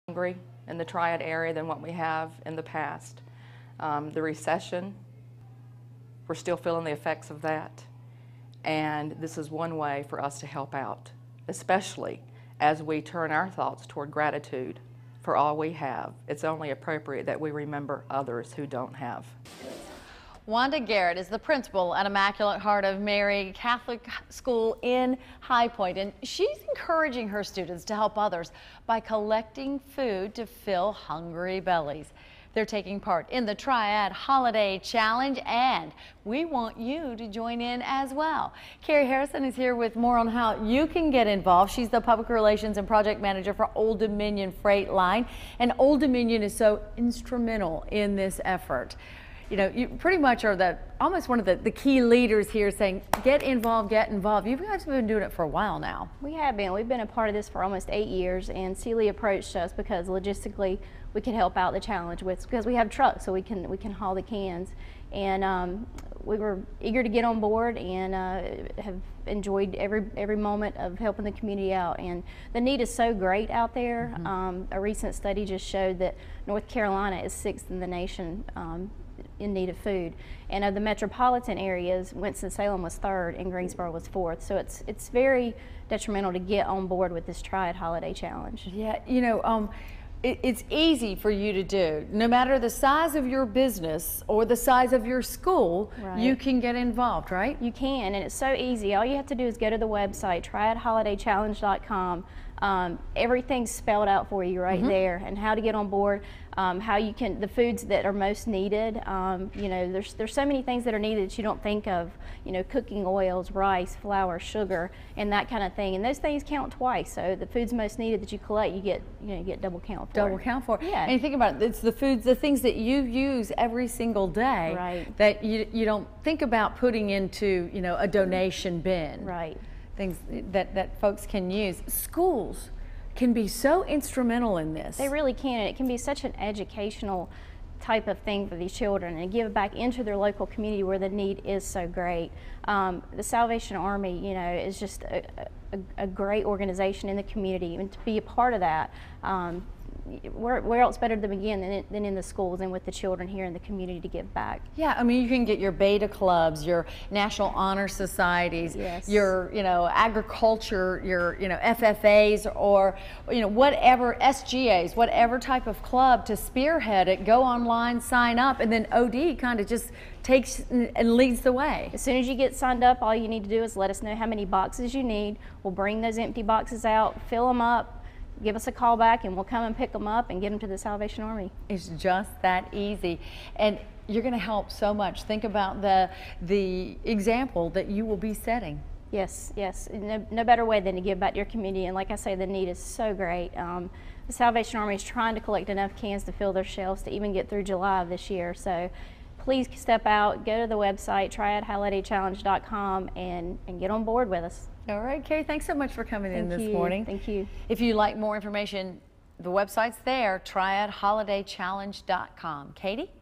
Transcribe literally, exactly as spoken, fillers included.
hungry in the Triad area than what we have in the past. Um, the recession, we're still feeling the effects of that. And this is one way for us to help out, especially as we turn our thoughts toward gratitude for all we have. It's only appropriate that we remember others who don't have. Wanda Garrett is the principal at Immaculate Heart of Mary Catholic School in High Point, and she's encouraging her students to help others by collecting food to fill hungry bellies. They're taking part in the Triad Holiday Challenge, and we want you to join in as well. Carrie Harrison is here with more on how you can get involved. She's the Public Relations and Project Manager for Old Dominion Freight Line, and Old Dominion is so instrumental in this effort. You know, you pretty much are the almost one of the, the key leaders here saying, get involved, get involved. You guys have been doing it for a while now. We have been. We've been a part of this for almost eight years, and Sealy approached us because logistically we could help out the challenge with, because we have trucks, so we can we can haul the cans. And um, we were eager to get on board, and uh, have enjoyed every every moment of helping the community out. And the need is so great out there. Mm-hmm. um, a recent study just showed that North Carolina is sixth in the nation um, in need of food, and of the metropolitan areas, Winston-Salem was third and Greensboro was fourth. So it's it's very detrimental to get on board with this Triad Holiday Challenge. Yeah, you know, um, it, it's easy for you to do. No matter the size of your business or the size of your school, right, you can get involved, right? You can, and it's so easy. All you have to do is go to the website, triad holiday challenge dot com. Um, everything's spelled out for you right mm-hmm. there, and how to get on board, um, how you can, the foods that are most needed. Um, you know, there's there's so many things that are needed that you don't think of. You know, cooking oils, rice, flour, sugar, and that kind of thing. And those things count twice. So the foods most needed that you collect, you get you know you get double count for. Double count for. Yeah. And you think about it, it's the foods, the things that you use every single day, right, that you you don't think about putting into you know a donation bin. Right. Things that, that folks can use. Schools can be so instrumental in this. They really can, and it can be such an educational type of thing for these children, and give back into their local community where the need is so great. Um, the Salvation Army, you know, is just a, a, a great organization in the community, and to be a part of that, um, where, where else better to begin than in, than in the schools and with the children here in the community to give back. Yeah, I mean, you can get your beta clubs, your National Honor Societies, yes, your, you know, agriculture, your, you know, F F As, or, you know, whatever, S G As, whatever type of club to spearhead it, go online, sign up, and then O D kind of just takes and leads the way. As soon as you get signed up, all you need to do is let us know how many boxes you need. We'll bring those empty boxes out, fill them up, give us a call back, and we'll come and pick them up and get them to the Salvation Army. It's just that easy, and you're going to help so much. Think about the the example that you will be setting. Yes, yes. No, no better way than to give back to your community, and like I say, the need is so great. Um, the Salvation Army is trying to collect enough cans to fill their shelves to even get through July of this year. So please step out, go to the website, triad holiday challenge dot com, and, and get on board with us. All right, Carrie, thanks so much for coming Thank in this you. morning. Thank you. If you'd like more information, the website's there, triad holiday challenge dot com. Katie?